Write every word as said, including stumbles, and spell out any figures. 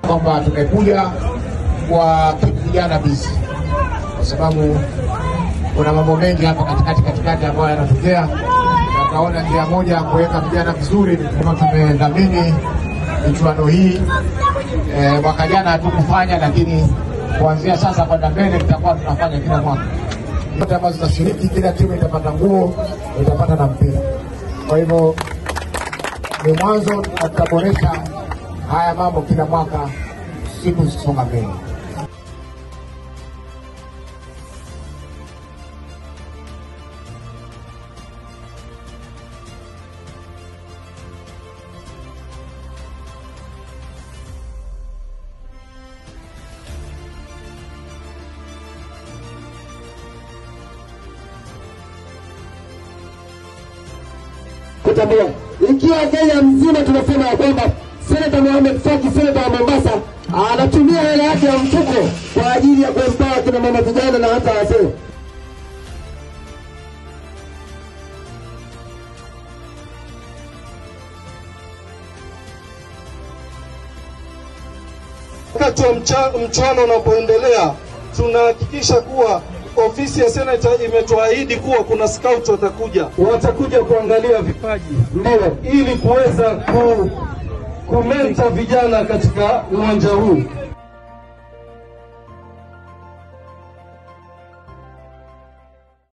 kwamba tumekuja kwa vijana bizi, kwa sababu kuna mambo mengi hapa katikati katikati ambayo yanatokea. Tukaona njia moja kuweka vijana vizuri. Kama tumedhamini michuano hii e, mwaka jana hatukufanya, lakini kuanzia sasa kwenda mbele tutakuwa tunafanya kila mwaka. Zote ambazo zitashiriki, kila timu itapata nguo, itapata na mpira. Kwa hivyo ni mwanzo, tutaboresha haya mambo kila mwaka siku zisonga mbele. Kutambua ikiwa Kenya mzima tunasema ya kwamba Senator Mohamed Faki, Senator wa Mombasa, anatumia hela yake ya mfuko kwa ajili ya kuempower kina mama, vijana na hata wazee. Wakati wa mchuano unapoendelea, tunahakikisha kuwa ofisi ya Senator imetuahidi kuwa kuna scout watakuja watakuja kuangalia vipaji, ndio ili kuweza ku kumenta vijana katika uwanja huu.